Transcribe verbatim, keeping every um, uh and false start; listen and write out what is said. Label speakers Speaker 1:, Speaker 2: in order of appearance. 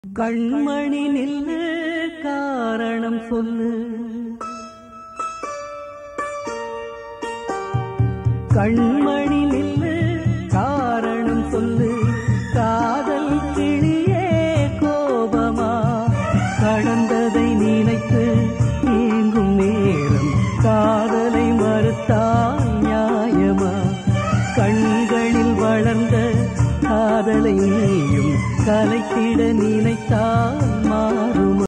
Speaker 1: கண்மணி நில்லு காரணம் சொல்லு, கண்மணி நில்லு காரணம் சொல்லு. காதல் கிளியே கோபமா, கடந்ததை நினைத்து நீங்கும் நேரம் காதலை மறுத்தால் நியாயமா? கண்களில் வளர்ந்த காதலை நீயும் கலைத்திட நினைத்தால் மாறுமா?